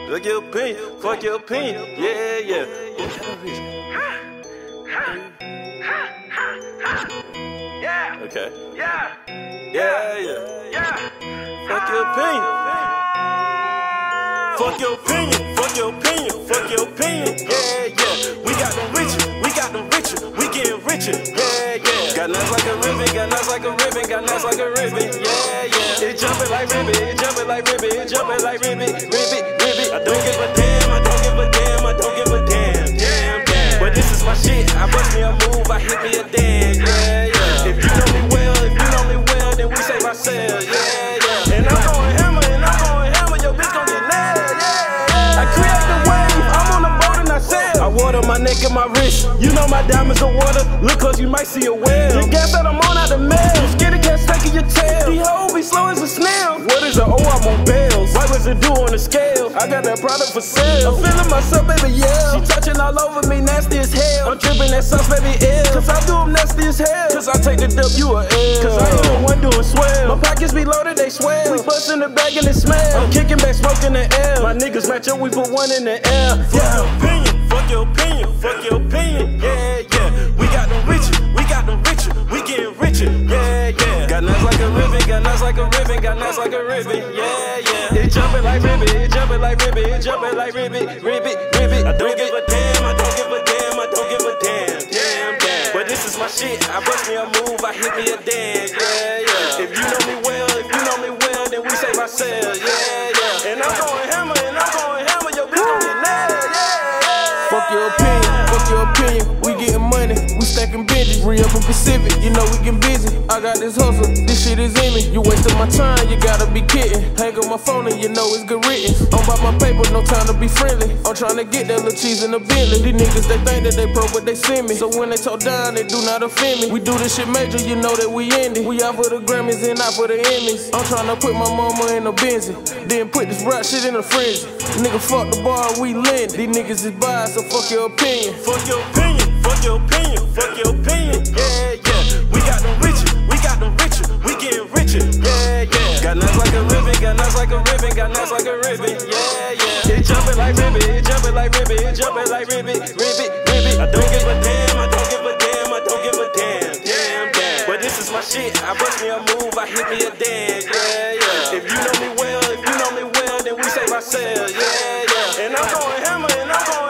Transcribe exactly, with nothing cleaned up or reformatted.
Fuck your opinion, fuck your opinion, yeah, yeah. Yeah. Okay. Yeah. Yeah, yeah. Yeah. Fuck your opinion. Fuck your opinion, fuck your opinion, fuck your opinion, yeah, yeah. We got them richer, we got them richer, we getting richer, yeah, yeah. Got nuts like a ribbon, got nuts like a ribbon, got nuts like a ribbon, yeah, yeah. It jumping like ribbon, it jumping like ribbon, it jumping like ribbon, ribbon, ribbon. I don't give a damn, I don't give a damn, I don't give a damn, damn, damn. But this is my shit, I bust me a move, I hit me a damn, yeah, yeah. If you know me well, if you know me well, then we save ourselves, yeah, yeah. And I'm going hammer, and I'm going hammer, your bitch gon' get nailed, yeah. I create the wave, I'm on the boat and I sail. I water my neck and my wrist, you know my diamonds are water. Look cause you might see a whale. The gas that I'm on out the mail, you scared cat taking your tail. The hoe be slow as a snail. What is a O? I'm on bells. What was it do on the scale? I got that product for sale. I'm feeling myself, baby, yeah. She touching all over me, nasty as hell. I'm dripping that sauce, baby, ill. Cause I do them nasty as hell. Cause I take the W a L. Cause I ain't the one doing swell. My pockets be loaded, they swell. We bust in the bag and it smell. I'm kicking back, smoking the air. My niggas match up, we put one in the air. Yeah. Fuck your opinion, fuck your opinion, yeah, yeah. We got them richer, we got them richer, we getting richer, yeah, yeah. Got nuts like a ribbon, got nuts like a ribbon, got nuts like a ribbon, yeah, yeah. It jumping like ribbon, it jumping like ribbon, it jumping like ribbon, ribbon, ribbon. I don't give a damn, I don't give a damn, I don't give a damn, damn, damn. But this is my shit, I bust me a move, I hit me a damn, yeah, yeah. If you know me well, if you know me well, then we save ourselves, yeah, yeah. And I'm going hammer, and I'm going hammer, your bitch gon' get nailed, yeah. Fuck your opinion, fuck your opinion, we getting money, we stacking binges. Re-up in Pacific, you know we getting busy. I got this hustle, this shit is in me. You wasting my time, you gotta be kidding. Hang up my phone and you know it's good written. I'm about my paper, no time to be friendly. I'm trying to get that little cheese in the Bentley. These niggas, they think that they pro, but they send me. So when they talk down, they do not offend me. We do this shit major, you know that we end it. We out for the Grammys and not for the Emmys. I'm trying to put my mama in a Benzie, then put this rap shit in a frenzy. Nigga, fuck the bar, we lend it. These niggas is biased, so fuck your opinion. Fuck your opinion, fuck your opinion, fuck your opinion, yeah, yeah. We got them richer, we got them richer, we getting richer, yeah, yeah. Got nuts like a ribbon, got nuts like a ribbon, got nuts like a ribbon, yeah, yeah. It jumping like ribbon, it jumping like ribbon, it jumping like ribbon, ribbon, ribbon. I don't give a damn, I don't give a damn, I don't give a damn, damn, damn. But this is my shit, I bust me a move, I hit me a damn, yeah, yeah. If you know me well, if you know me well, then we save ourselves, yeah, yeah. And I'm going hammer, and I'm going